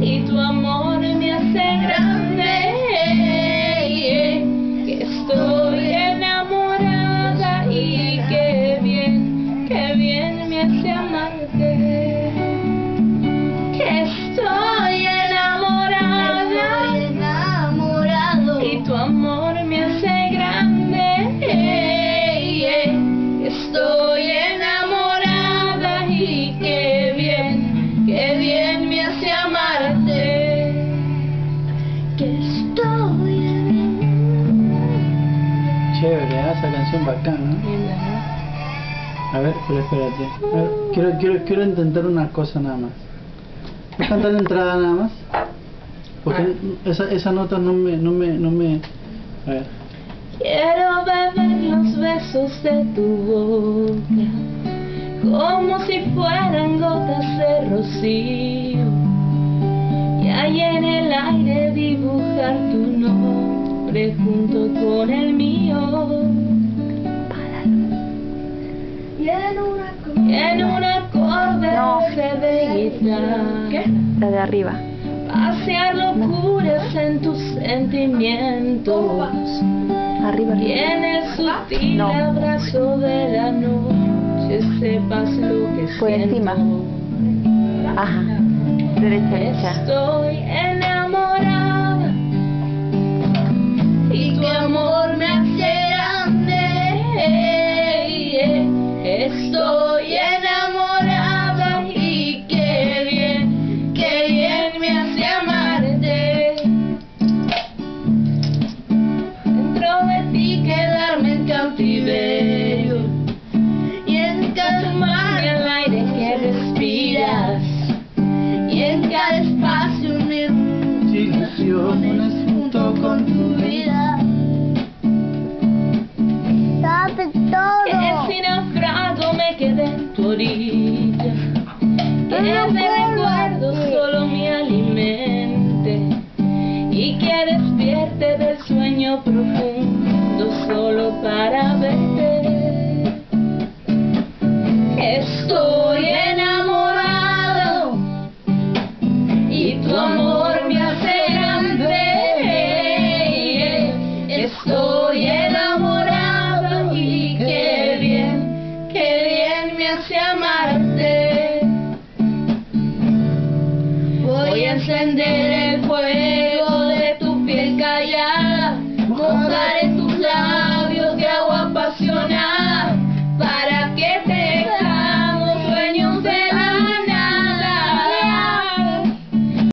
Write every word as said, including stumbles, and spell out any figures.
y tu amor me hace grande, que estoy enamorada y qué bien, qué bien me hace amarte, que estoy enamorada, enamorado y tu amor me hace grande, estoy enamorada y qué bien, qué bien me hace amarte, que estoy enamorada. Chévere, ¿eh? Esa canción bacana, ¿no? A ver, pero espérate. A ver, quiero, quiero, quiero intentar una cosa nada más. ¿Puedes cantar la entrada nada más? Porque esa, esa nota no me, no me, no me... A ver. Quiero beber los besos de tu boca, como si fueran gotas de rocío, y ahí en el aire dibujar tu nombre junto con el mío, y en un acorde, y en un acorde No. de guitarra. ¿Qué? La de arriba. Pasear locuras en tus sentimientos, Arriba, y arriba. en el sutil No. abrazo de la noche sepas lo que Por siento. encima. Ajá. Derecha, derecha. Estoy enamorada y tu amor me hace grande. Estoy enamorada y qué bien, qué bien me hace amarte. Dentro de ti quedarme en cautiverio y en cada mar el aire que respiras y en cada espacio unir Ilusiones junto con tu vida. Sabe todo. que sin naufrago me quedé en tu orilla, que No de puedo recuerdos así. solo me alimente y que despierte del sueño profundo solo para verte. Estoy enamorado y tu amor me hace grande. Estoy enamorado y qué bien, qué bien me hace amarte. Voy a encender el fuego